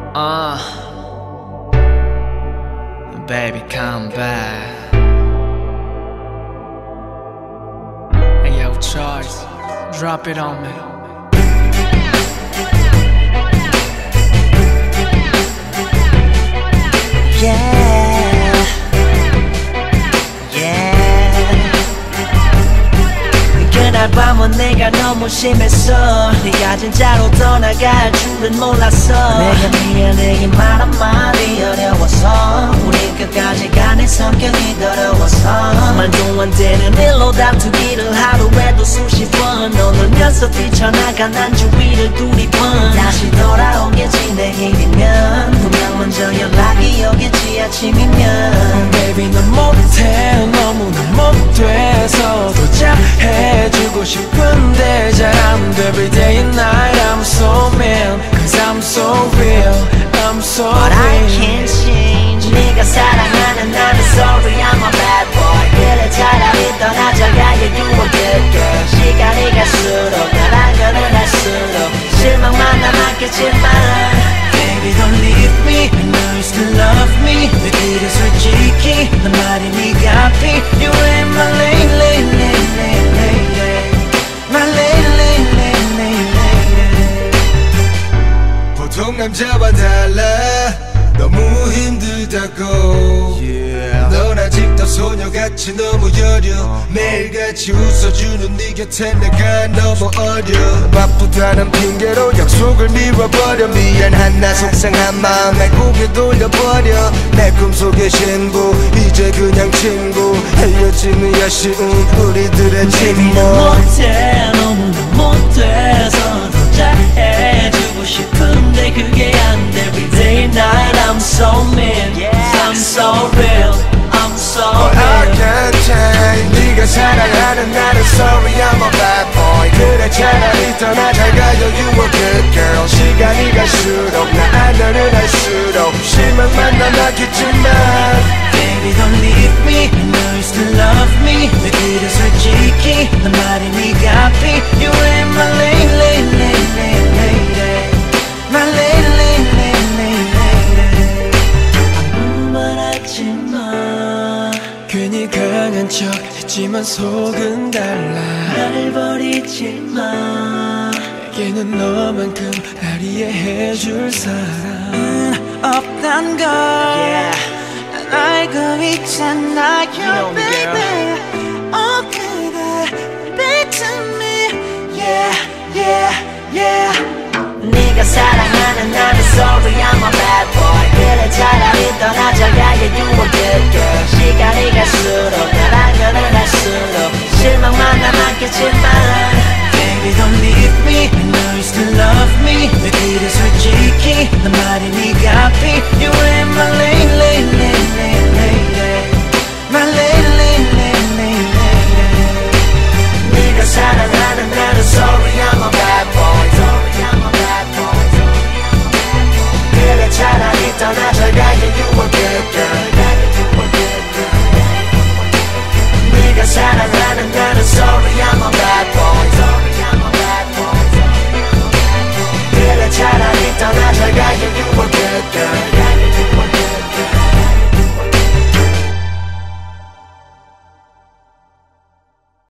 Baby come back. Hey yo Charles, drop it on me. Yeah, yeah. 그날 밤은 내가 너무 심했어. 네가 진짜로 떠나갈 줄은 몰랐어. 내가 미안해 말 한마디 어려워서 우린 끝까지 가는 성격이 더러워서 말도 안 되는 일로 다투기를 하루에도 수십 번 너놀면서 뛰쳐나간 난 주위를 두리번 다시 돌아오겠지 내일이면 분명 먼저 연락이 오겠지 아침이면 Baby 넌 못해 너무나 못돼서 더 잘해주고 싶은데 잘 안 돼 Every day and night I'm so mean Cause I'm so real I'm so But I real can't change 네가 사랑하는 나는 sorry I'm a bad boy 그래 차라리 떠나자가 yeah you a good girl 시간이 갈수록 나랑은 할수록 실망만 남았겠지만 Baby don't leave me I know you still love me 내 길에 솔직히 너 말이 네가 앞이 You ain't my lady lady lady lady My lady lady lady lady 보통 남자와 달라 너무 힘들다고 넌 아직도 소녀같이 너무 여려 매일같이 웃어주는 네 곁에 내가 너무 어려 바쁘다는 핑계로 약속을 미뤄버려 미안한 나 속상한 마음에 고개 돌려버려 내 꿈속의 신부 이제 그냥 친구 헤어지는 아쉬운 우리들의 침묵 못해 너무나 못돼서 더 잘해주고 싶은데 그게 안 돼 Every day and night I'm so mean I'm so real I'm so But I real can't change 네가 사랑하는 나는 sorry I'm a bad boy 그래 차라리 떠나자 가요 you a good girl 시간이 갈수록 나 안전을 할수록 실망만 남았겠지만 Baby don't leave me I know you still love me 내 길에 솔직히 너 말이 네가 앞이 You ain't my lady lady lady lady My lady lady lady lady 말하지마 괜히 강한 척 했지만 속은 달라 나를 버리지마 내게는 너만큼 날 이해해줄 사람은 없단 걸 난 알고 있잖아요 baby Oh 그대 back to me Yeah yeah yeah 네가 사랑하는 나는 sorry I'm a bad boy 그래 차라리 떠나자가 yeah you a good girl 시간이 갈수록 나랑은 할수록 실망만 남았겠지만 Baby don't leave me